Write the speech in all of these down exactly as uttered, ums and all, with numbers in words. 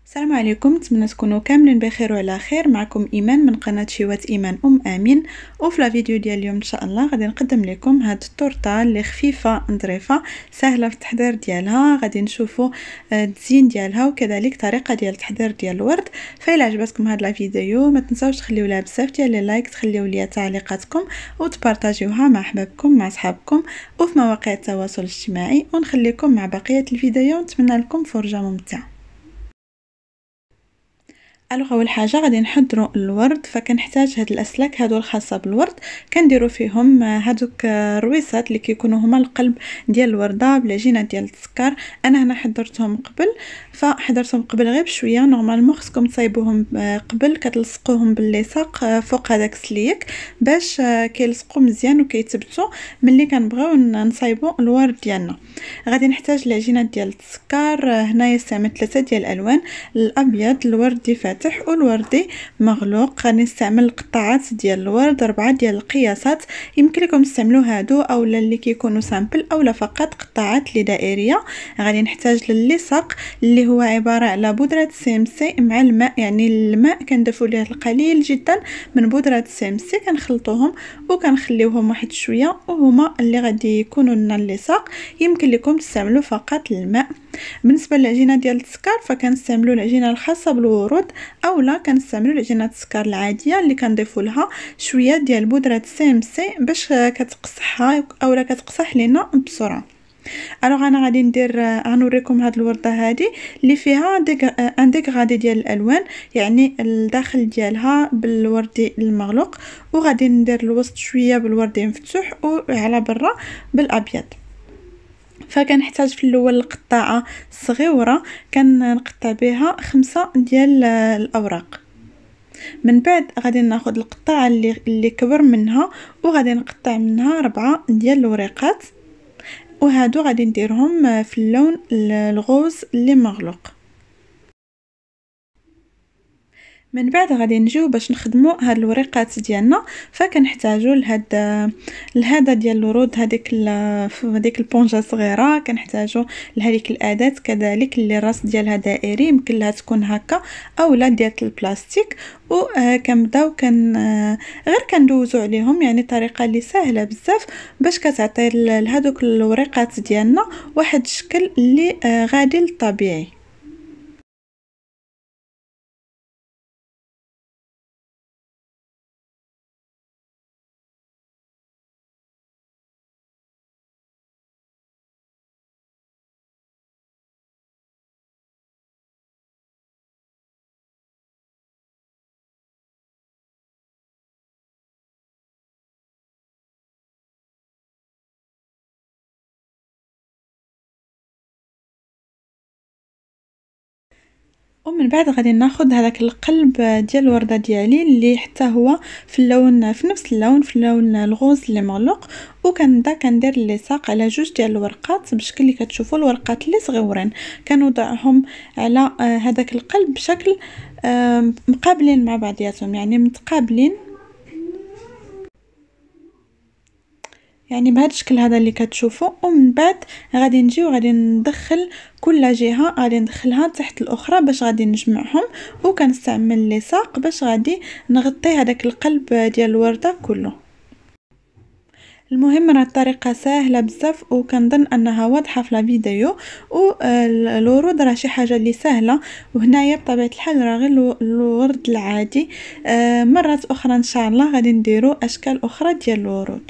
السلام عليكم، نتمنى تكونوا كاملين بخير وعلى خير. معكم ايمان من قناه شيوات ايمان ام امين. وفي لا فيديو ديال اليوم ان شاء الله غادي نقدم لكم هاد التورته اللي خفيفه نظريفه سهله في التحضير ديالها. غادي نشوفوا التزيين ديالها وكذلك طريقه ديال التحضير ديال الورد. فإلا عجبتكم هاد لا فيديو ما تنساوش تخليو لها بزاف ديال لي لايك، تخليو لي تعليقاتكم وتبارطاجيوها مع احبابكم مع صحابكم وفي مواقع التواصل الاجتماعي. ونخليكم مع بقيه الفيديو ونتمنى لكم فرجه ممتعه. الوغ اول حاجه غادي نحضروا الورد، فكنحتاج هاد الاسلاك هادو الخاصه بالورد كنديروا فيهم هادوك الرويصات اللي كيكونوا هما القلب ديال الورده بالعجينه ديال السكر. انا هنا حضرتهم قبل، فحضرتهم قبل غير بشويه. نورمالمون خصكم تصايبوهم قبل، كتلصقوهم باللصاق فوق هذاك السليك باش كيلصقوا مزيان وكيثبتوا ملي كنبغيو نصايبوا الورد ديالنا. غادي نحتاج العجينه ديال السكر. هنايا استعملت ثلاثه ديال الالوان، الابيض الوردي فاتح والوردي مغلوق. غادي نستعمل قطعات ديال الورد، اربعه ديال القياسات. يمكن لكم تستعملوا هادو اولا اللي كيكونوا سامبل اولا فقط قطعات اللي دائريه. غادي نحتاج للصق اللي هو عباره على بودره سمسي مع الماء، يعني الماء كنضيفوا ليه القليل جدا من بودره السمسي، كنخلطوهم وكنخليوهم واحد شويه وهما اللي غادي يكونوا لنا اللصاق. يمكن لكم تستعملوا فقط الماء. بالنسبه للعجينه ديال السكر فكنستعملوا العجينه الخاصه بالورود اولا كنستعملوا العجينه السكر العاديه اللي كنضيفوا لها شويه ديال بودره السمسي باش كتقصحها اولا كتقصح لنا بسرعه. الوغ انا غادي ندير غنوريكم هاد الورده هذه اللي فيها ان ديغرادي ديال الالوان، يعني الداخل ديالها بالوردي المغلوق، وغادي ندير الوسط شويه بالوردي مفتوح وعلى برا بالابيض. فكنحتاج في الاول القطاعه صغيره كنقطع بها خمسة ديال الاوراق. من بعد غادي ناخذ القطاعه اللي اللي كبر منها وغادي نقطع منها ربعه ديال الوريقات، وهادو غادي نديرهم في اللون الغوز اللي مغلوق. من بعد غادي نجيو باش نخدموا هاد الوريقات ديالنا. فكنحتاجوا لهاد لهذا ديال الورود، هذيك هذيك البونجه صغيره، كنحتاجوا لهذيك الاداه كذلك اللي الراس ديالها دائري، يمكن لها تكون هكا اولا ديال البلاستيك. وكنبداو كن غير كندوزو عليهم، يعني طريقه اللي سهله بزاف باش كتعطي لهذوك الوريقات ديالنا واحد الشكل اللي غادي للطبيعي. ومن بعد غادي ناخذ هذاك القلب ديال الورده ديالي اللي حتى هو في اللون في نفس اللون في اللون الغوز اللي مغلوق، وكنبدا كندير اللصاق على جوج ديال الورقات بشكل اللي كتشوفوا الورقات اللي صغيورين كنوضعهم على هذاك القلب بشكل مقابلين مع بعضياتهم، يعني متقابلين، يعني بهذا الشكل هذا اللي كتشوفوا. ومن بعد غادي نجي وغادي ندخل كل جهه غادي ندخلها تحت الاخرى باش غادي نجمعهم، وكنستعمل اللصاق باش غادي نغطي هذاك القلب ديال الورده كله. المهم راه الطريقه سهله بزاف وكنظن انها واضحه في لا فيديو. والورود راه شي حاجه اللي سهله، وهنايا بطبيعه الحال راه غير الورد العادي. مرات اخرى ان شاء الله غادي نديروا اشكال اخرى ديال الورود.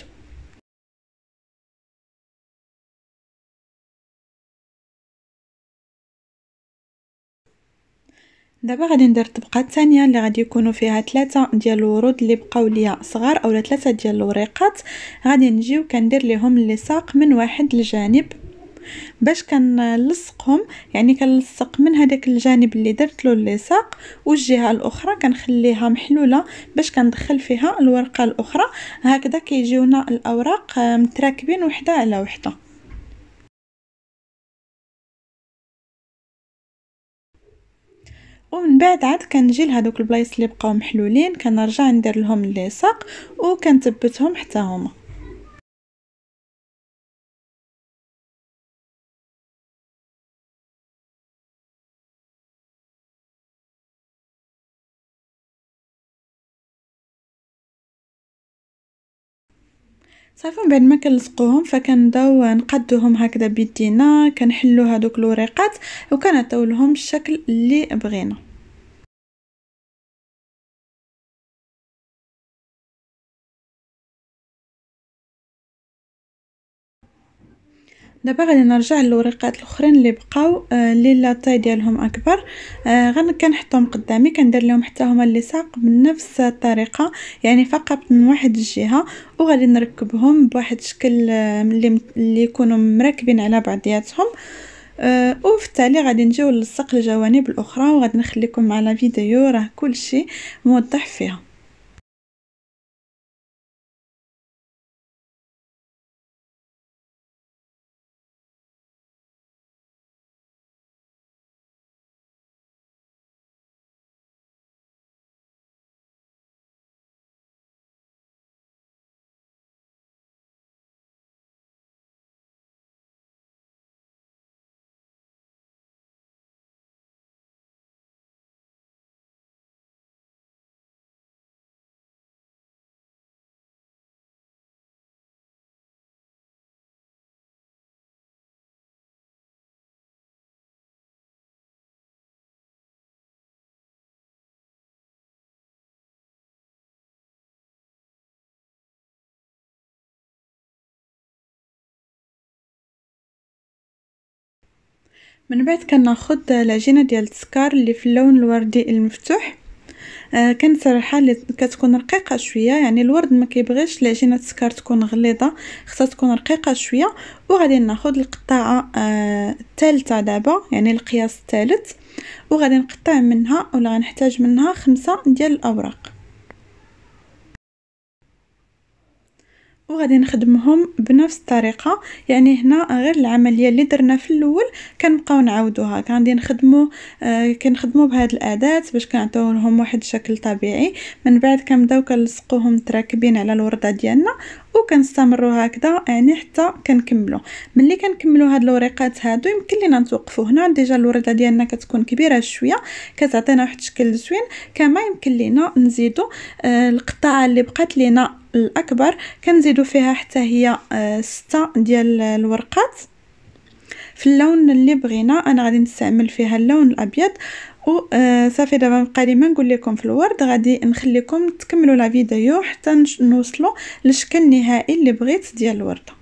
دابا غادي ندير الطبقه الثانيه اللي غادي يكونوا فيها ثلاثه ديال الورود اللي بقاو ليا صغار اولا ثلاثه ديال الوريقات. غادي نجي وكندير لهم اللصاق من واحد الجانب باش كنلصقهم، يعني كنلصق من هذاك الجانب اللي درت له اللصاق والجهه الاخرى كنخليها محلوله باش كندخل فيها الورقه الاخرى. هكذا كيجيونا الاوراق متراكبين وحده على وحده. ومن بعد عاد كنجي لهادوك البلايص اللي بقاو محلولين كنرجع ندير لهم اللصاق وكنثبتهم حتى هما. صافي من بعد ما كنلصقوهم فكنبداو نقادوهم هكذا بيدينا، كنحلو هادوك الوريقات وكنعطيو لهم الشكل اللي بغينا. دابا غادي نرجع للوريقات الاخرين اللي بقاو آه اللي لاطاي ديالهم اكبر. آه غن كنحطهم قدامي كندير لهم حتى هما اللصاق بنفس الطريقه، يعني فقط من واحد الجهه، وغادي نركبهم بواحد الشكل آه اللي اللي يكونوا مركبين على بعضياتهم. آه وفي التالي غادي نجيو نلصق الجوانب الاخرى، وغادي نخليكم مع لا فيديو راه كلشي موضح فيها. من بعد كناخد العجينه ديال التسكر اللي في اللون الوردي المفتوح. آه كنسرحها اللي كتكون رقيقه شويه، يعني الورد ما كيبغيش العجينه التسكر تكون غليظه، خصها تكون رقيقه شويه. وغادي ناخد القطعه آه الثالثه دابا، يعني القياس الثالث، وغادي نقطع منها ولا غنحتاج منها خمسة ديال الاوراق، وغادي نخدمهم بنفس الطريقه. يعني هنا غير العمليه اللي درنا في الاول كنبقاو نعاودوها، غادي نخدموا آه كنخدموا بهاد الاداه باش كنعطيو لهم واحد الشكل طبيعي. من بعد كنبداو كنلصقوهم متراكبين على الورده ديالنا، وكنستمروا هكذا يعني حتى كنكملوا. ملي كنكملوا هاد الوريقات هادو يمكن لينا نتوقفوا هنا، ديجا الورده ديالنا كتكون كبيره شويه كتعطينا واحد الشكل زوين. كما يمكن لينا نزيدوا آه القطعه اللي بقات لينا الاكبر كنزيدوا فيها حتى هي آه ستة ديال الورقات في اللون اللي بغينا. انا غادي نستعمل فيها اللون الابيض. وصافي دابا بقى لي ما نقول لكم في الورد، غادي نخليكم تكملوا لا فيديو حتى نوصلوا للشكل النهائي اللي بغيت ديال الورده.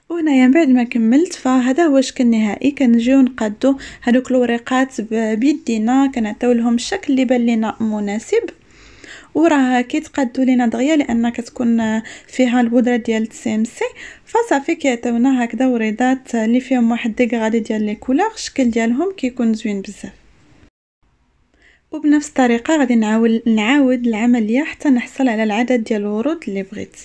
وهنايا بعد ما كملت فهذا هو الشكل النهائي. كنجيو نقادو هذوك الوريقات بيدينا، كنعطيو لهم الشكل اللي بان لينا مناسب، وراه كيتقادوا لينا دغيا لان كتكون فيها البودره ديال السمسي. فصافي كيعطيونا هكذا وريضات اللي فيهم واحد ديغرادي ديال لي كولور، الشكل ديالهم كيكون زوين بزاف. وبنفس الطريقه غادي نعاود نعاود العمليه حتى نحصل على العدد ديال الورود اللي بغيت.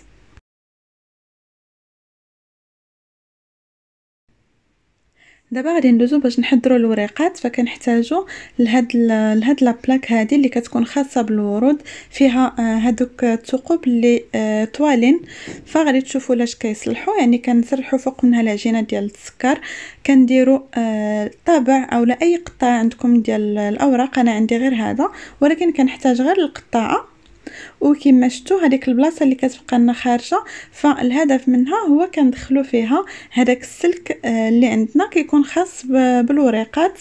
دابا غادي ندوزو باش نحضروا الوريقات. فكنحتاجوا لهاد لهاد لابلاك هذه اللي كتكون خاصه بالورود، فيها هادوك الثقوب اللي طوالين. فغادي تشوفوا لاش كيصلحوا، يعني كنسرحوا فوق منها العجينه ديال السكر، كنديروا طابع او لا اي قطاع عندكم ديال الاوراق. انا عندي غير هذا، ولكن كنحتاج غير القطاعه. وكما شفتوا هذيك البلاصه اللي كتبقى لنا خارجه، فالهدف منها هو كندخلوا فيها هذاك السلك اللي عندنا كيكون خاص بالوريقات،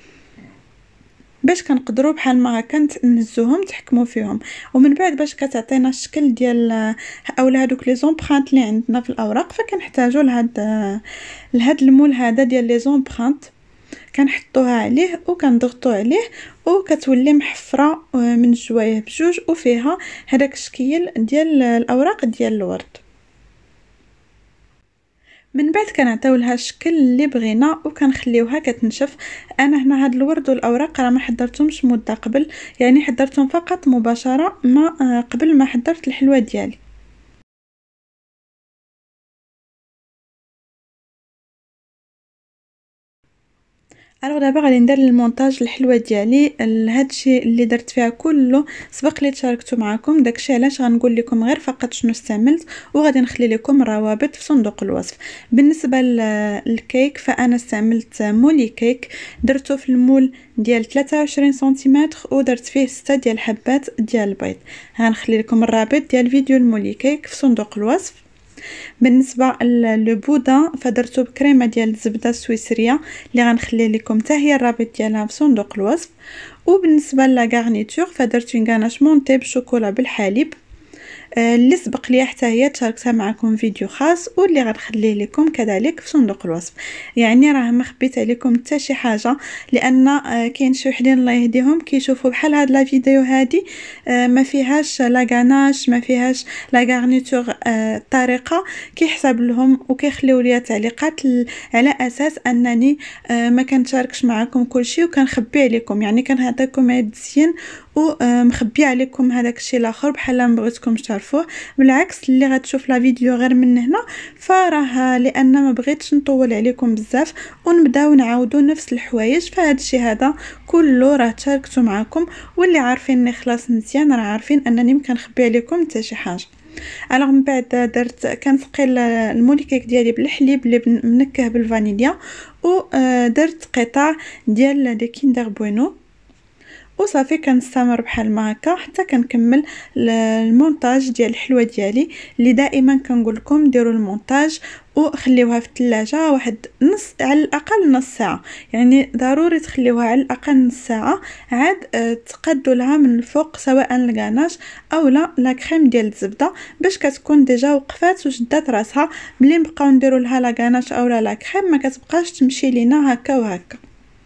باش كنقدروا بحال ما هكا نهزوهم تحكموا فيهم. ومن بعد باش كتعطينا الشكل ديال اولا هذوك لي زومبرانت اللي عندنا في الاوراق، فكنحتاجوا لهاد لهاد المول هذا ديال لي زومبرانت، كنحطوها عليه وكنضغطوا عليه وكتولي محفره من جوايه بجوج، وفيها هذاك الشكل ديال الاوراق ديال الورد. من بعد كنعطيو لها الشكل اللي بغينا وكنخليوها كتنشف. انا هنا هاد الورد والاوراق راه ما حضرتهمش مده قبل، يعني حضرتهم فقط مباشره ما قبل ما حضرت الحلوه ديالي. الوغ دابا غادي ندير المونتاج الحلوه ديالي. هادشي اللي درت فيها كله سبق لي تشاركته معكم، داكشي علاش غنقول لكم غير فقط شنو استعملت، وغادي نخلي لكم الروابط في صندوق الوصف. بالنسبه للكيك فانا استعملت مولي كيك، درته في المول ديال ثلاثة وعشرين سنتيمتر ودرت فيه ستة ديال الحبات ديال البيض. غنخلي لكم الرابط ديال فيديو المولي كيك في صندوق الوصف. بالنسبه للبودان فدرتو بكريمه ديال الزبده السويسريه اللي غنخلي لكم حتى هي الرابط ديالها في صندوق الوصف. وبالنسبه لا فدرت اون غاناش مونتي بالشوكولا بالحليب اللي سبق لي حتى هي تشاركتها معكم فيديو خاص، واللي غنخليه لكم كذلك في صندوق الوصف. يعني راه ما خبيت عليكم حتى شي حاجه، لان كاين شي وحدين الله يهديهم كيشوفوا بحال هاد لا فيديو هادي ما فيهاش لا غاناش، ما فيهاش لا غارنيتور الطريقه، كيحسب لهم وكيخليو لي تعليقات على اساس انني ما كنشاركش معكم كلشي وكنخبي عليكم، يعني كنعطيكم عيد زين ومخبيه عليكم هذاك الشيء الاخر بحال ما بغيتكمش تعرفوه. بالعكس اللي غتشوف لا فيديو غير من هنا فراه لان ما بغيتش نطول عليكم بزاف ونبداو نعاودوا نفس الحوايج. فهاد الشيء هذا كله راه تشاركته معكم، واللي عارفيني خلاص مزيان راه عارفين انني ما كنخبي عليكم حتى شي حاجه. انا من بعد درت كنسقي المولي كيك ديالي بالحليب اللي منكه بالفانيليا، ودرت قطع ديال دي كيندر بوينو، وصافي كنستمر بحال ما هكا حتى كنكمل المونتاج ديال الحلوه ديالي. اللي دائما كنقول لكم ديروا المونتاج وخليوها في الثلاجه واحد نص على الاقل نص ساعه، يعني ضروري تخليوها على الاقل نص ساعه. عاد تقادوا لها من الفوق سواء الغاناش او لا لا كريم ديال الزبده باش كتكون ديجا وقفات وشدات راسها. ملي نبقاو نديروا لها لا غاناش او لا لا كريم ما كتبقاش تمشي لينا هكا وهكا.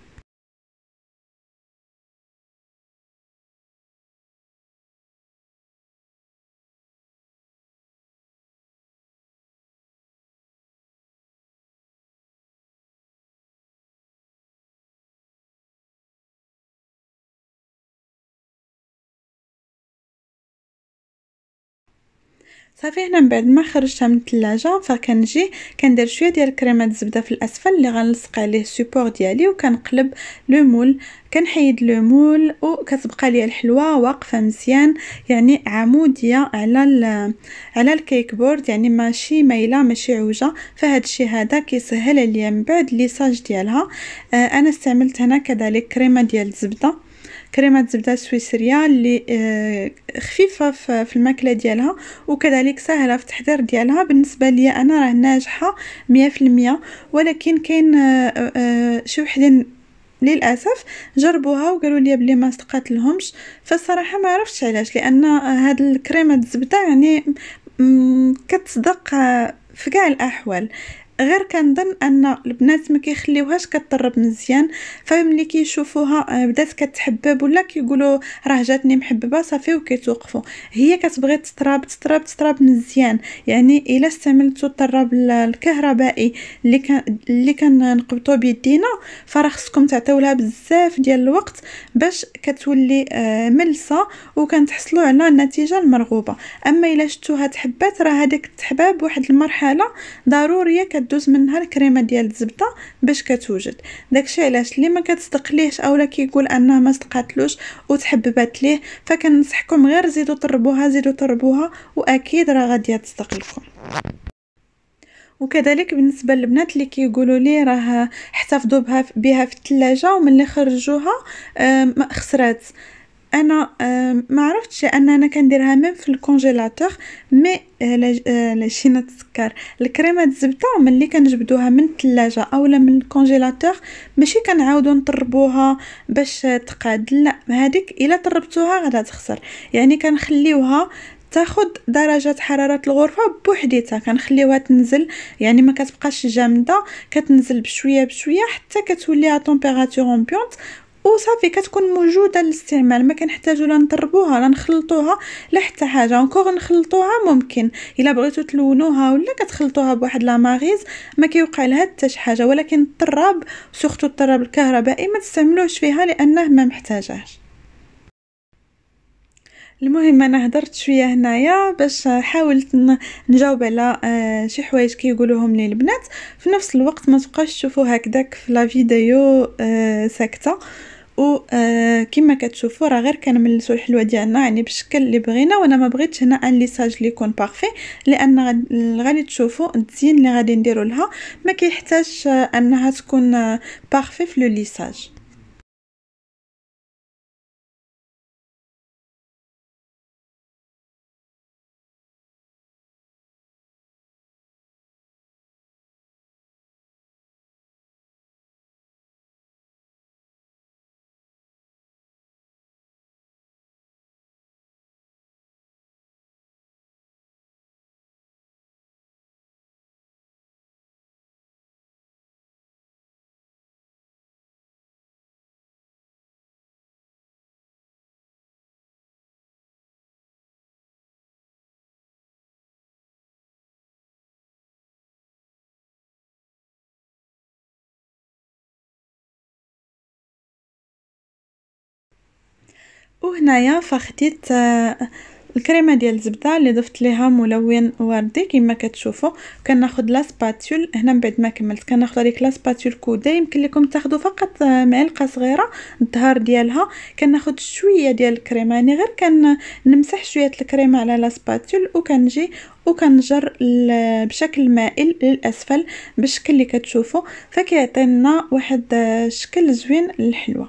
صافي هنا من بعد ما خرجتها من الثلاجه فكنجي كندير شويه ديال كريمه الزبده في الاسفل اللي غنلصق عليه السيبور ديالي، وكنقلب لو مول، كنحيد لو مول وكتبقى لي الحلوه واقفه مزيان، يعني عموديه على على الكيك بورد، يعني ماشي مايله ماشي عوجه. فهاد الشيء هذا كيسهل عليا من بعد ليساج ديالها. آه انا استعملت هنا كذلك كريمه ديال الزبده، كريمه زبده سويسريه اللي خفيفه في الماكله ديالها وكذلك سهله في التحضير ديالها. بالنسبه لي انا راه ناجحه مية في المية، ولكن كاين شي وحدين للاسف جربوها وقالوا لي بلي ما استقات لهمش، فالصراحه ما عرفتش علاش، لان هاد الكريمه الزبده يعني كتصدق في كاع الاحوال. غير كنظن ان البنات ما كيخليوهاش كتطرب مزيان، فملي كيشوفوها بدات كتحبب ولا كيقولوا راه جاتني محببه صافي وكيتوقفوا. هي كتبغي تطراب تطراب تطراب مزيان، يعني الا استعملتو الطراب الكهربائي اللي كان اللي كنقبطو بيدينا فراه خصكم تعطيو لها بزاف ديال الوقت باش كتولي ملسه وكنتحصلوا على النتيجه المرغوبه. اما الا شفتوها تحبات راه هذيك التحباب واحد المرحله ضروريه كدوز منها الكريمه ديال الزبده باش كتوجد. داكشي علاش اللي ما كتصدق ليهش اولا كيقول انها ما صدقاتلوش وتحببات ليه، فكننصحكم غير زيدوا طربوها زيدوا طربوها واكيد راه غادي تصدق لكم. وكذلك بالنسبه للبنات اللي كيقولوا لي راه احتفظوا بها بها في الثلاجه وملي خرجوها ما خسرات. انا ما عرفتش ان انا كنديرها ميم في الكونجيلاتور، مي لا جينا تذكر الكريمه الزبده ملي كنجبدوها من الثلاجه اولا من الكونجيلاتور ماشي كنعاودو نطربوها باش تقاد، لا هذيك الا طربتوها غادا تخسر. يعني كنخليوها تاخد درجه حراره الغرفه بوحديتها، كنخليوها تنزل يعني ما كتبقاش جامده، كتنزل بشويه بشويه حتى كتولي على طومبيراتور امبيونط وصافي كتكون موجوده للاستعمال. ما كنحتاجو لا نطربوها لا نخلطوها لا حتى حاجه. انكور نخلطوها ممكن الا بغيتو تلونوها ولا كتخلطوها بواحد لا ماريز ما كيوقع لها حتى شي حاجه، ولكن الطراب سورتو الطراب الكهربائي ما تستعملوش فيها لانه ما محتاجاش. المهم انا هدرت شويه هنايا باش حاولت نجاوب على شي حوايج كيقولوهم لي البنات، في نفس الوقت ما تبقاش تشوفوا هكذاك في لا فيديو ساكته. و كما كتشوفوا راه غير كنملسوا الحلوه ديالنا يعني بالشكل اللي بغينا، وانا ما بغيتش هنا ان ليساج اللي يكون بارفي لان غادي تشوفوا التزيين اللي غادي نديروا لها ما كيحتاجش انها تكون بارفي في لو ليساج. وهنايا فخديت الكريمه ديال الزبده اللي ضفت ليها ملون وردي كما كتشوفوا. كناخذ لا سباتول هنا من بعد ما كملت كناخذ هذيك لا سباتول كودا، يمكن لكم تاخذوا فقط معلقه صغيره الظهر ديالها. كناخذ شويه ديال الكريمه يعني غير كان نمسح شويه الكريمه على لا سباتول وكنجي وكنجر بشكل مائل للاسفل بالشكل اللي كتشوفوا، فكيعطينا واحد الشكل زوين للحلوه.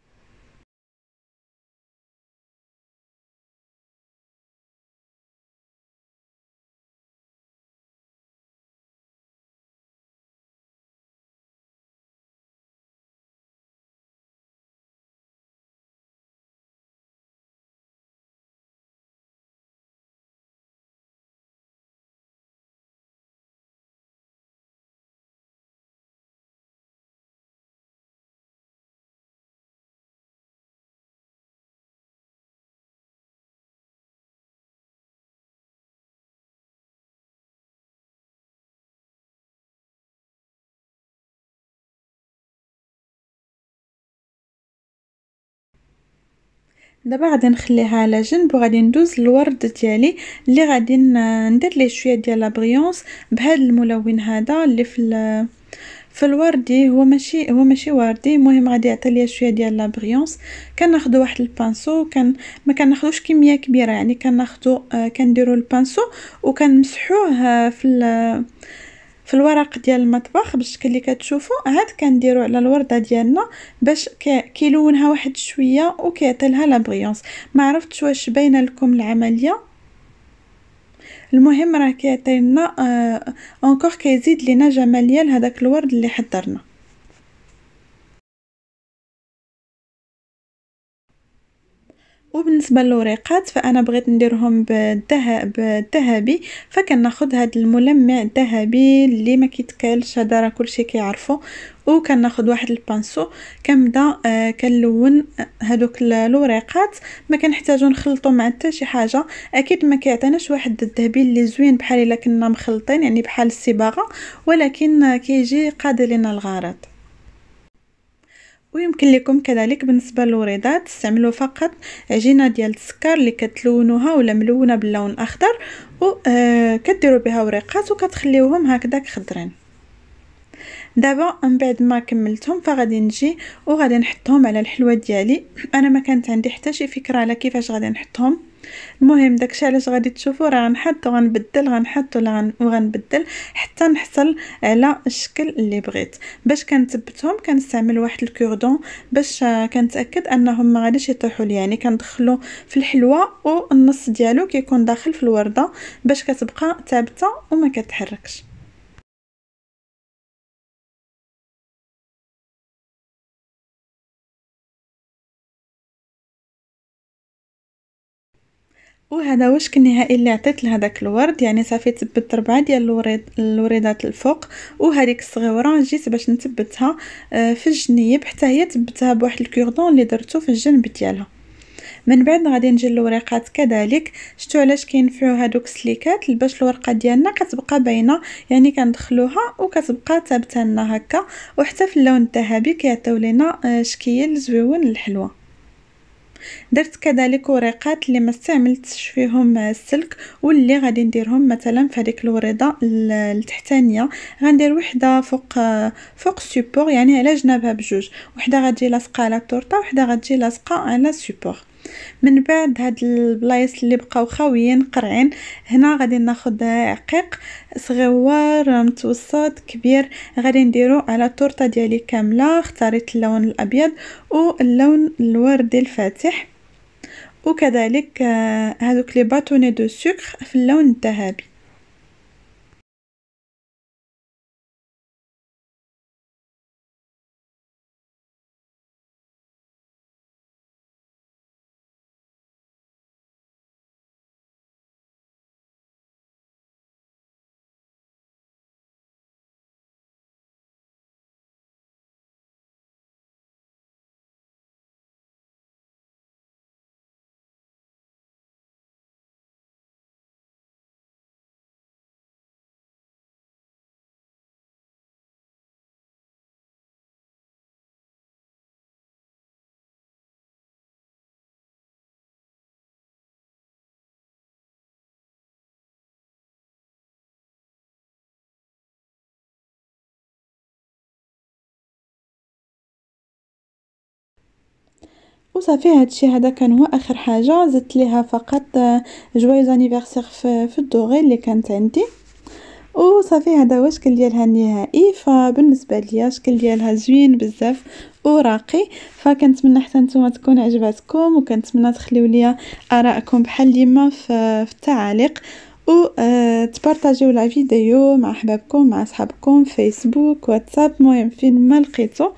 دابا غادي نخليها على جنب وغادي ندوز للورد ديالي اللي غادي ندير ليه شويه ديال لا بريونس بهذا الملون هذا اللي في في الوردي. هو ماشي هو ماشي وردي، المهم غادي يعطي ليا شويه ديال لا بريونس. كناخذوا واحد البانسو كان ما كناخذوش كميه كبيره يعني كناخذوا آه كنديروا البانسو وكنمسحوه في في الورق ديال المطبخ بالشكل اللي كتشوفوا. عاد كنديروا على الورده ديالنا باش كيلونها واحد شويه وكيعطي لها لا بريونس. ما عرفتش واش باينه لكم العمليه، المهم راه كيعطينا آه انكور كيزيد لينا جماليه لهداك الورد اللي حضرنا. وبالنسبه للوريقات فانا بغيت نديرهم بالذهب بالذهبي، فكناخذ هذا الملمع الذهبي اللي ما كيتكالش، هذا راه كلشي كيعرفو، وكناخذ واحد البانسو كنبدا آه كنلون هذوك الوريقات. ما كنحتاجو نخلطو مع حتى شي حاجه، اكيد ما كيعطيناش واحد الذهبي اللي زوين بحال الا كنا مخلطين يعني بحال الصباغه، ولكن كيجي قاضي لنا الغرض. ويمكن لكم كذلك بالنسبه للوريدات تستعملوا فقط عجينه ديال السكر اللي كتلونوها ولا ملونه باللون الاخضر، وكديروا بها وريقات وكتخليوهم هكذاك خضرين. دابا من بعد ما كملتهم فغادي نجي وغادي نحطهم على الحلوه ديالي. انا ما كانت عندي حتى شي فكره على كيفاش غادي نحطهم، المهم داكشي علاش غادي تشوفوا راه غنحط وغنبدل غنحط ولا وغنبدل حتى نحصل على الشكل اللي بغيت. باش كنثبتهم كنستعمل واحد الكوردون باش كنتاكد انهم ما غاديش يطيحوا لي، يعني كندخلو في الحلوه والنص ديالو كيكون داخل في الورده باش كتبقى ثابته وما كتحركش. وهذا وشك النهائي اللي عطيت لهداك الورد، يعني صافي تثبت ربعه ديال الوريد الوريدات الفوق، وهذيك الصغيره جيت باش نثبتها في الجنيب حتى هي ثبتها بواحد الكوردون اللي درتو في الجنب ديالها. من بعد غادي نجي للوريقات كذلك. شتو علاش كينفعوا هادوك السليكات؟ باش الورقه ديالنا كتبقى باينه، يعني كندخلوها وكتبقى ثابته لنا هكا، وحتى في اللون الذهبي كيعطيو لينا شكل زويون للحلوه. درت كذلك وريقات اللي ما استعملتش فيهم السلك واللي غادي نديرهم مثلا في هذيك الوريده التحتانيه، غندير وحده فوق فوق السيبور يعني على جنابها بجوج، وحده غتجي لاصقه على التورته وحده غتجي لاصقه على السيبور. من بعد هاد البلايص اللي بقاو خاويين قرعين هنا غادي ناخذ عقيق صغيور متوسط كبير، غادي نديرو على التورته ديالي كامله. اختاريت اللون الابيض واللون الوردي الفاتح، وكذلك هذوك لي باتوني دو سكر في اللون الذهبي. وصافي هادشي هذا كان هو اخر حاجه. زدت ليها فقط جويز انيفرسير في, في الدوغي اللي كانت عندي، وصافي هذا هو الشكل ديالها النهائي. فبالنسبه ليا الشكل ديالها زوين بزاف وراقي، فكنتمنى حتى نتوما تكون عجباتكم، وكنتمنى تخليو ليا ارائكم بحال ديما في, في التعاليق، و تبارطاجيو لا فيديو مع احبابكم مع اصحابكم فيسبوك واتساب، المهم فين ما لقيتو.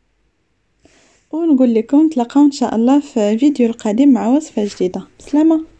ونقول لكم تلاقاو ان شاء الله في فيديو القادم مع وصفه جديده. بسلامه.